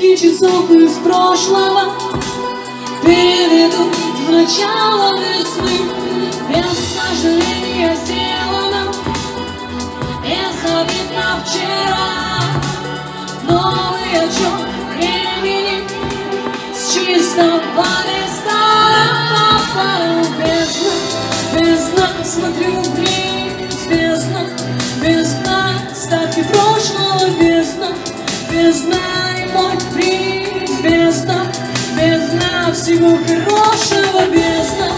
строчки часов из прошлого переведут в начало весны. Без сожаления сделано и забыто вчера. Новый отчет времени с чистого листа. Бездна, смотрю вниз, бездна, бездна, остатки прошлого, бездна, бездна и мой приз, бездна, бездна всего хорошего, бездна.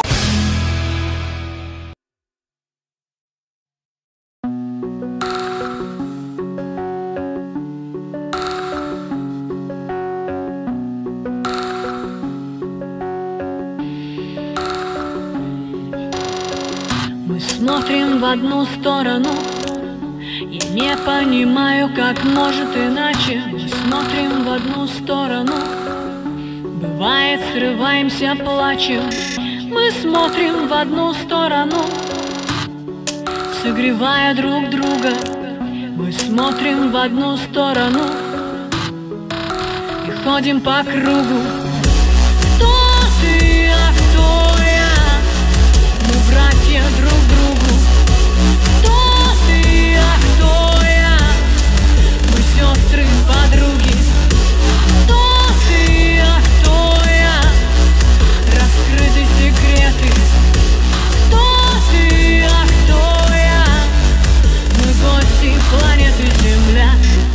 Мы смотрим в одну сторону. Я не понимаю, как может иначе. Мы смотрим в одну сторону. Бывает, срываемся, плачем. Мы смотрим в одну сторону, согревая друг друга. Мы смотрим в одну сторону и ходим по кругу. Кто ты, а кто я? Мы братья друг другу. Кто ты, а кто я? Мы сестры, подруги. Кто ты, а кто я? Раскрыты секреты. Кто ты, а кто я? Мы гости планеты Земля.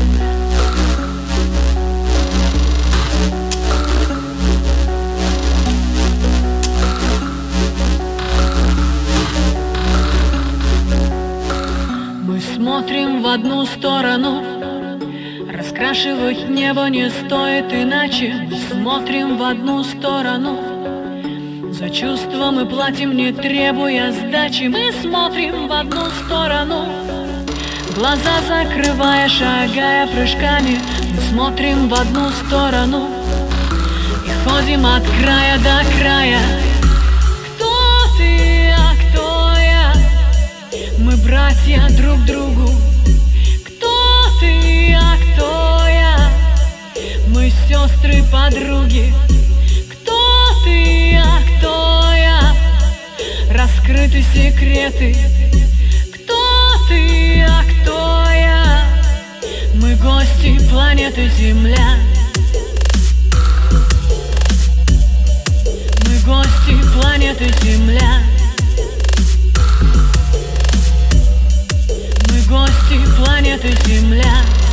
Мы смотрим в одну сторону. Раскрашивать небо не стоит иначе. Мы смотрим в одну сторону. За чувства мы платим, не требуя сдачи. Мы смотрим в одну сторону. Глаза закрывая, шагая прыжками. Мы смотрим в одну сторону и ходим от края до края. Кто ты, а кто я? Мы братья друг другу. Кто ты, а кто я? Мы сестры, подруги. Кто ты, а кто я? Раскрыты секреты. Кто ты, а кто я? Мы гости планеты Земля. Мы гости планеты Земля. Мы гости планеты Земля.